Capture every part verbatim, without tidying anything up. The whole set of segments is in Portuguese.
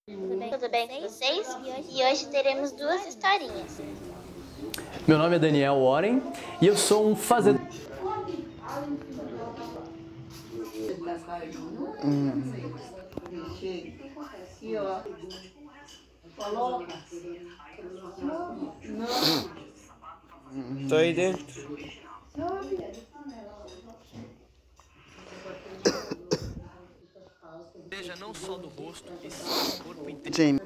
Tudo bem, Tudo bem com vocês? E hoje teremos duas historinhas. Meu nome é Daniel Oren e eu sou um fazedor. Hum. Tô aí dentro. Veja não só do rosto, e sim do corpo inteiro. James.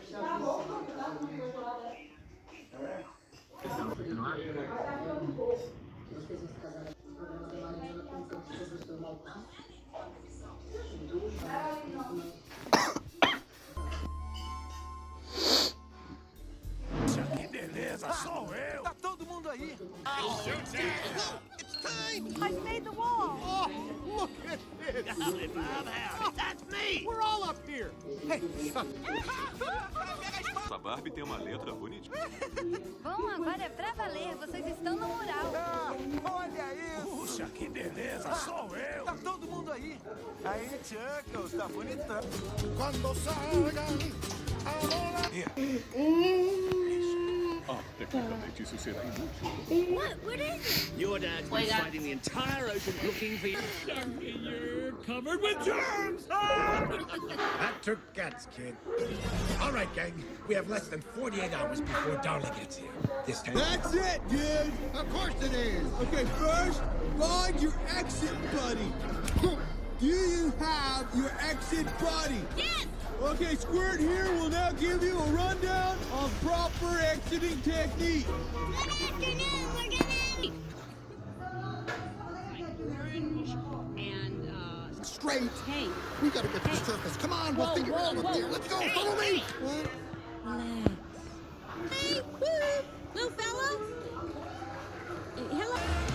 Que beleza, sou eu! Tá todo mundo aí! I've made the wall! Oh, look at this! Golly, Bob, Harry, that's me! We're all up here! Hey, Essa Barbie tem uma letra bonita. Bom, agora é pra valer. Vocês estão no mural. ah, olha isso! Puxa, que beleza, sou eu! Tá todo mundo aí! Aí, Chuckles, tá bonitão! Quando salgan a volar... Ah, tecnicamente isso será inútil. What? What is it? Your dad's been fighting the entire ocean looking for you. You're covered with germs! That took guts, kid. All right, gang. We have less than forty-eight hours before Darla gets here. This time... That's it, dude! Of course it is! Okay, first, find your exit buddy. Do you have your exit buddy? Yes! Okay, Squirt here will now give you a rundown on proper exiting technique. Good afternoon. We're gonna... And, uh... Straight. Hey. We gotta get to the surface. Come on, we'll Whoa, figure it out whoa, up there. whoa. Let's go, Hey, follow me. hey. Hey, woo! Little fellow? Hello?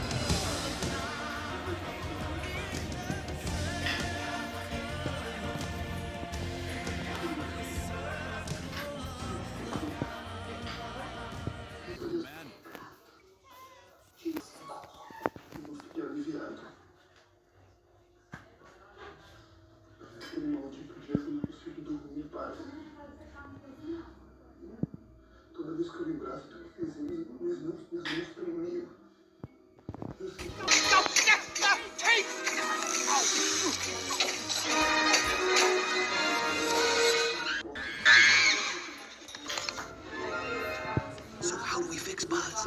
Fiquei aliviado. Aquele maldito dia foi impossível dormir em paz. Toda vez que eu lembrasse do que fiz, minhas mãos, minhas mãos tremiam. Eu senti... So how do we fix Buzz?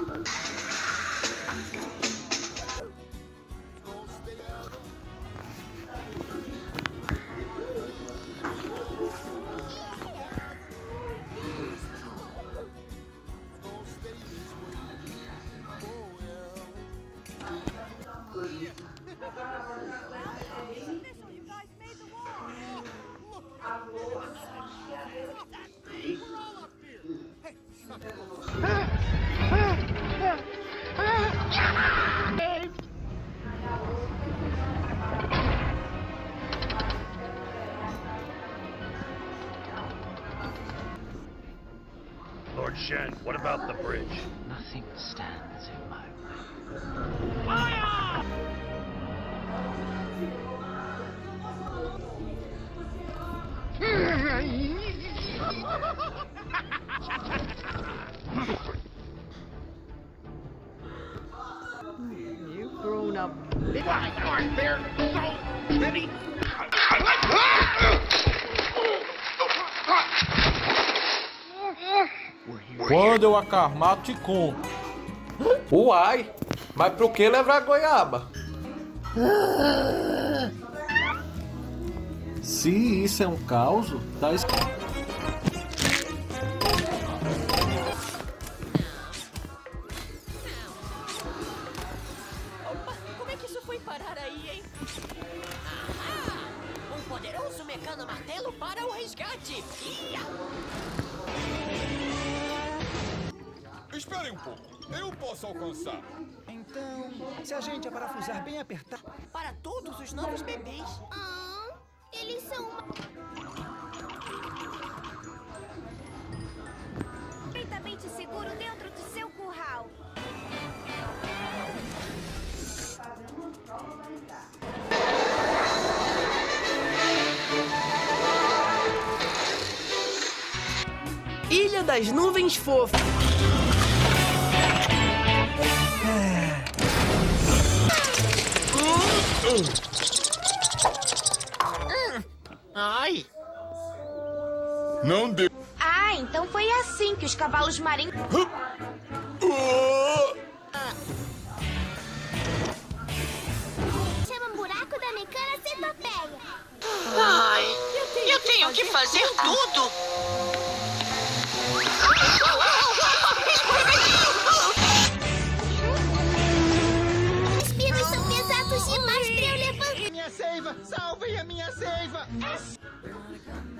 Lord Shen, what about the bridge? Nothing stands in my way. You've grown up. Why aren't there so many? Quando eu acarmar, te conto. Uai, mas pro que levar goiaba? Se isso é um caos, tá escrito. Como é que isso foi parar aí, hein? Ah, um poderoso mecano martelo para o resgate. Ia! Espere um pouco. Eu posso alcançar. Então, se a gente parafusar bem apertado... Para todos os novos bebês. Ah, eles são... perfeitamente seguro dentro do seu curral. Ilha das Nuvens Fofas. Ai. Não deu. Ah, então foi assim que os cavalos marinhos... Chama buraco da mecânica centopeia. Ai, eu tenho que fazer tudo. Os pinos são pesados demais pra eu levantar. Minha seiva, salvem a minha seiva.